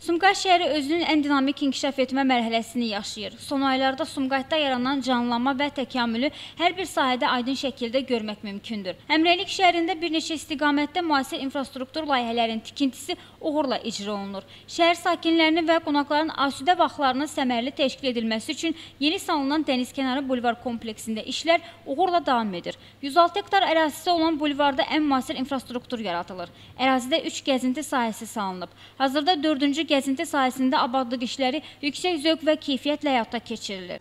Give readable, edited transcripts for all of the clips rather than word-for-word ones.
Sumqayıt şəhəri özünün ən dinamik inkişaf etmə mərhələsini yaşayır. Son aylarda Sumqayıtda yaranan canlanma və təkamülü hər bir sahədə aydın şəkildə görmək mümkündür. Həmrəylik şəhərində bir neçə istiqamətdə müasir infrastruktur layihələrinin tikintisi uğurla icra olunur. Şəhər sakinlərinin və qonaqların asudə vaxtlarının səmərəli təşkil edilməsi üçün yeni salınan dənizkənarı bulvar kompleksində işlər uğurla davam edir. 106 hektar ərazisi olan bulvarda ən müasir infrastruktur yaradılır. Ərazidə 3 gəzinti sahəsi salınıb. Hazırda 4-cü gəzinti sahəsində abadlıq işləri yüksək zövq və keyfiyyətlə həyata keçirilir.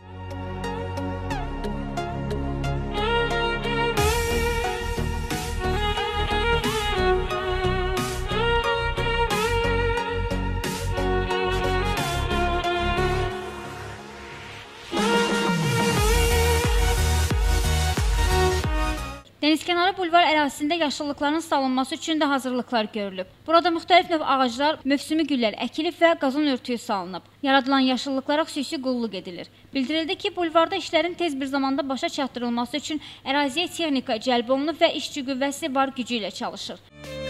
Dənizkənarı bulvar ərazisində yaşıllıqların salınması üçün də hazırlıqlar görülüb. Burada müxtəlif növ ağaclar, mövsümi güllər əkilib və qazon örtüyü salınıb. Yaradılan yaşıllıqlara xüsusi qulluq edilir. Bildirildi ki, bulvarda işlərin tez bir zamanda başa çatdırılması üçün əraziyə texnika cəlb olunub və işçi qüvvəsi var gücü ilə çalışır.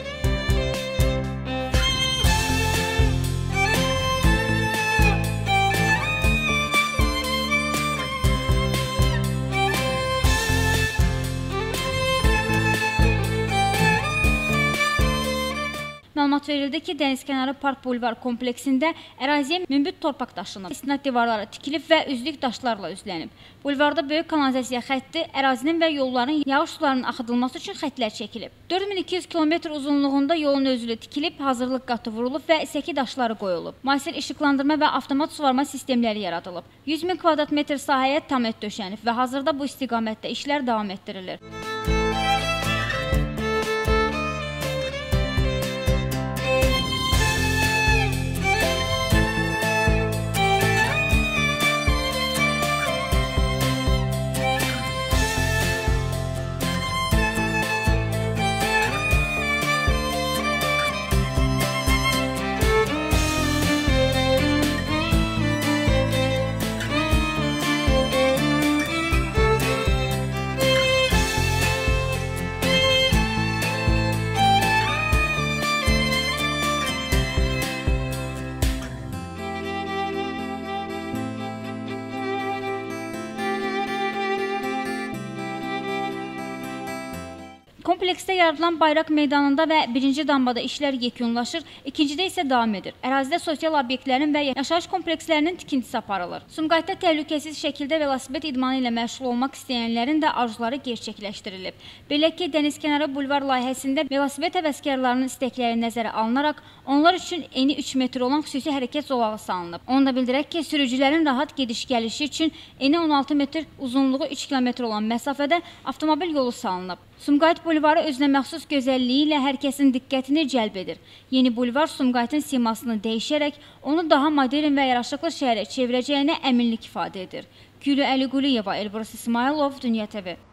Məlumat verildi ki, Dənizkənarı Park Bulvar kompleksində əraziyə münbit torpaq daşınıb. İstinad divarları tikilib və üzlük daşlarla üzlənib. Bulvarda böyük kanalizasiya xətti, ərazinin və yolların yağış sularının axıdılması üçün xəttlər çəkilib. 4200 km uzunluğunda yolun özülü tikilib, hazırlıq qatı vurulub və səki daşları qoyulub. Müasir işıqlandırma və avtomat suvarma sistemləri yaradılıb. 100 min kvadrat metr sahəyə tamet döşənib və hazırda bu istiqamətdə işlər davam etdirilir. Kompleksdə yaradılan bayraq meydanında və 1-ci dambada işlər yekunlaşır, 2-cidə isə davam edir. Ərazidə sosial obyektlərin və yaşayış komplekslərinin tikintisi aparılır. Sumqayıtda təhlükəsiz şəkildə velosiped idmanı ilə məşğul olmaq istəyənlərin də arzuları gerçəkləşdirilib. Belə ki, Dənizkənarı bulvar layihəsində velosiped həvəskarlarının istəkləri nəzərə alınaraq, onlar üçün eni 3 metr olan xüsusi hərəkət zolağı salınıb. Onu da bildirək ki, sürücülərin rahat gediş-gəlişi üçün eni 16 metr, uzunluğu 3 km olan məsafədə avtomobil yolu salınıb. Sumqayıt bulvarı özünə məxsus gözəlliyi ilə hər kəsin diqqətini cəlb edir. Yeni bulvar Sumqayıtın simasını dəyişərək onu daha modern və yaraşıqlı şəhərə çevirəcəyinə əminlik ifadə edir. Gülü Əli Quliyeva, Elbrus İsmailov, Dünya TV.